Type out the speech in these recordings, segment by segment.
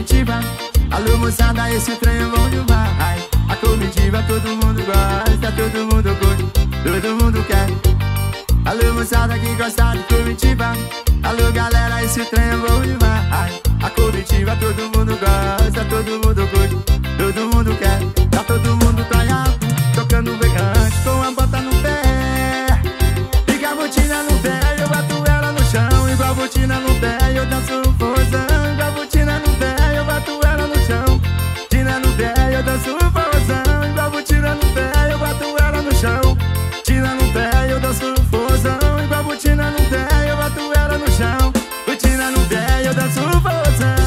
comitiva. Alô moçada, esse trem é bom demais. A comitiva todo mundo gosta, todo mundo curte, todo mundo quer. Alô moçada que gosta de comitiva. Alô galera, esse trem é bom demais. A comitiva todo mundo gosta, todo mundo curte, todo mundo quer. Tá todo mundo traiado, tocando berrante com a bota no pé. Fica a botina no pé, eu bato ela no chão. Igual a botina no pé, eu danço um forrozão. Igual a botina no pé, eu bato ela no chão. Botina no pé, eu danço um forrozão. Igual a botina no pé, eu bato ela no chão. Botina no pé, eu danço um forrozão. Igual a botina no pé, eu bato ela no chão. Botina no pé, eu danço um forrozão.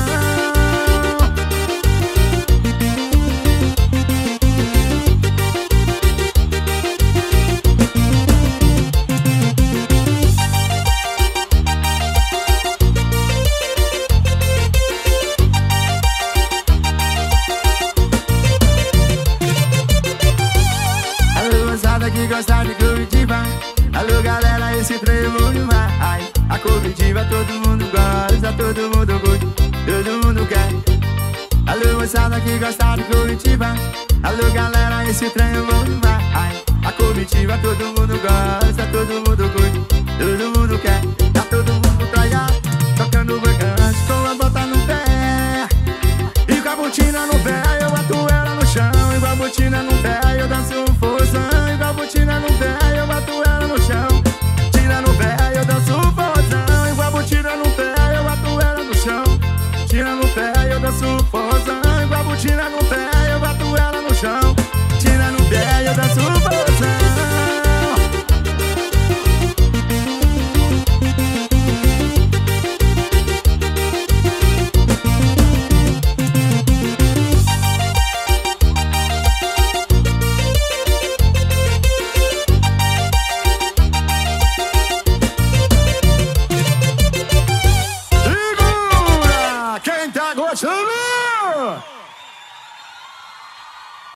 Que gosta de comitiva. Alô galera, esse trem é bom demais. A comitiva todo mundo gosta, todo mundo curte, todo mundo quer. Alô moçada que gosta de comitiva. Alô galera, esse trem é bom demais. A comitiva todo mundo gosta, todo mundo curte, todo mundo quer. Tá todo mundo traiado, tocando berrante com a bota no pé. E com a botina no pé, eu bato ela no chão. Igual a botina no pé, eu dou